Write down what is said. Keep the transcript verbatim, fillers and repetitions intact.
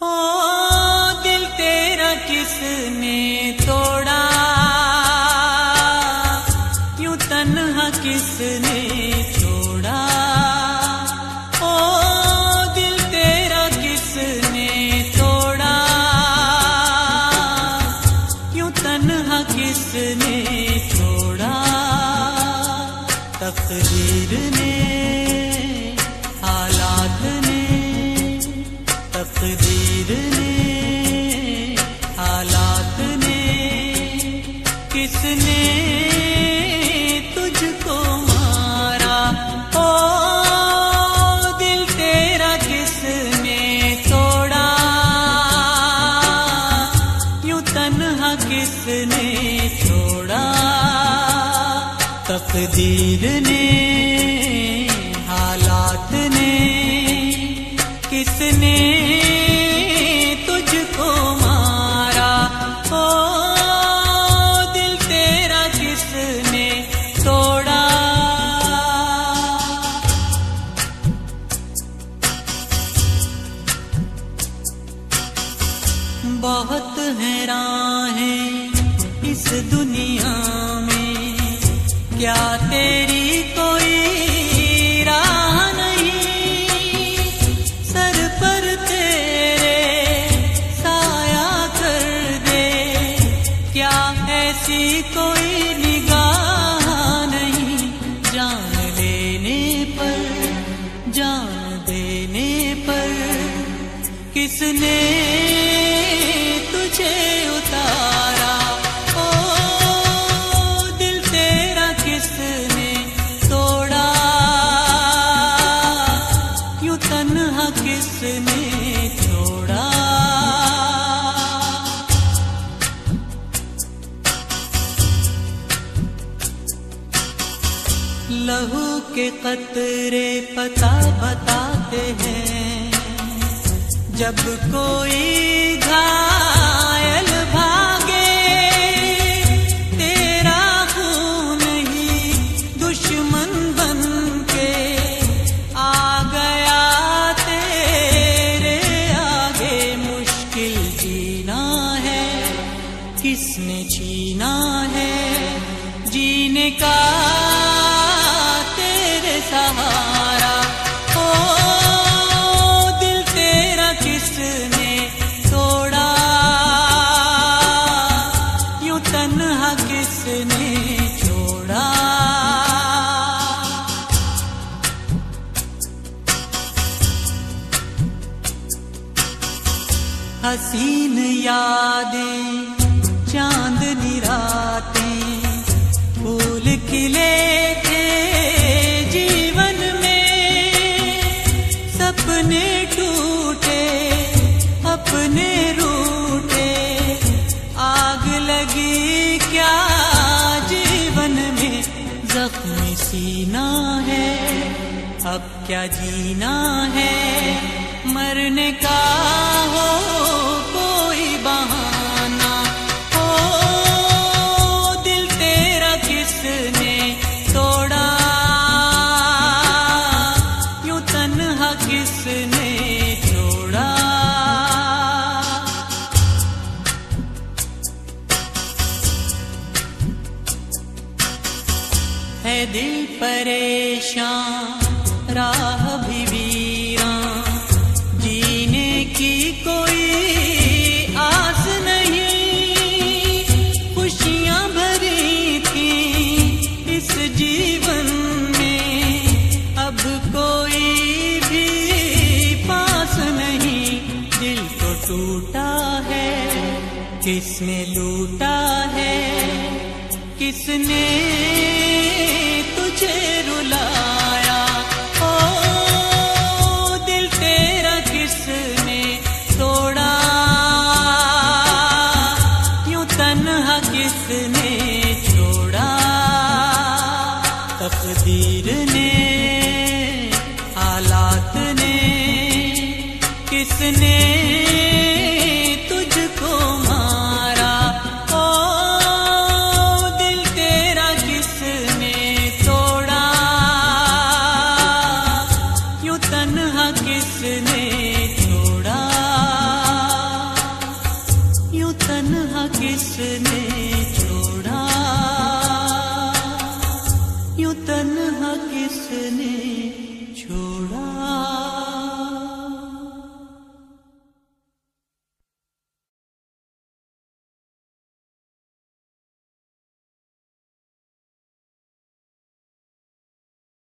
ओ दिल तेरा किसने तोड़ा, यूं तन्हा किसने छोड़ा। ओ दिल तेरा किसने तोड़ा, यूं तन्हा किसने छोड़ा। तकदीर ने, हालात ने, तकदीर ने, हालात ने, किसने तुझको मारा। ओ दिल तेरा किसने तोड़ा, यूं तन्हा किसने छोड़ा। तकदीर ने, हालात ने, किसने तुझको मारा। ओ दिल तेरा किसने तोड़ा। बहुत हैरान है इस दुनिया में, क्या तेरी कोई राह नहीं। सर पर तेरे साया कर दे, क्या ऐसी कोई निगाह नहीं। जान लेने पर, जान देने पर, किसने तुझे उतारा। ओ दिल तेरा किसने तोड़ा, यूं तन्हा किसने छोड़ा। लहू के कतरे पता बताते हैं, जब कोई घायल भागे। तेरा खून ही दुश्मन बन के आ गया तेरे आगे। मुश्किल जीना है, किसने छीना है जीने का तेरे सहारा। ओ दिल तेरा किसने तोड़ा, यूं तन्हा किसने छोड़ा। हसीन यादें, चांदनी रातें, फूल खिले थे जीवन में। सपने टूटे, अपने रूठे, आग लगी क्या जीवन में। जख्मी सीना है, अब क्या जीना है। मरने का हो कोई बहाना। ओ दिल तेरा किसने तोड़ा, यूं तन्हा किसने छोड़ा। है दिल परेशान, राह भी वीरान, जीने की कोई आस नहीं। खुशियां भरी थी इस जीवन में, अब कोई भी पास नहीं। दिल तो टूटा है, किसने लूटा है, किसने तुझे रुलाया। ओ दिल तेरा किसने तोड़ा, यूं तन्हा किसने छोड़ा। तकदीर ने, हालात ने, किसने